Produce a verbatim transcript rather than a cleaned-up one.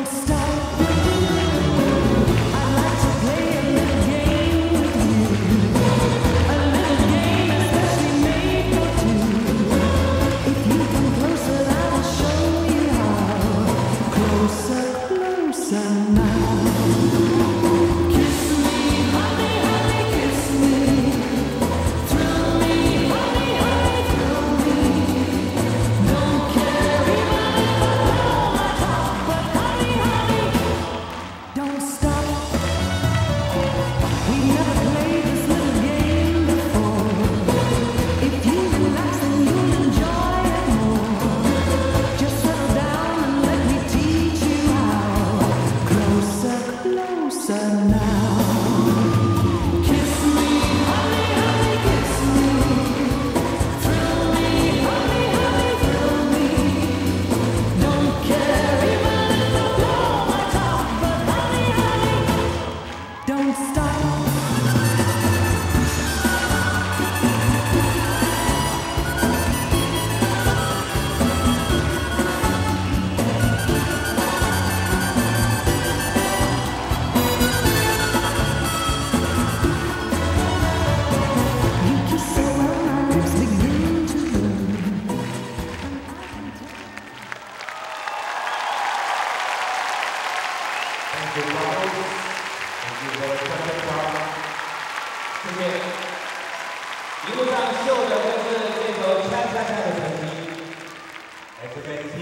一路上秀的就是这首《恰恰恰》的成绩，来自北京。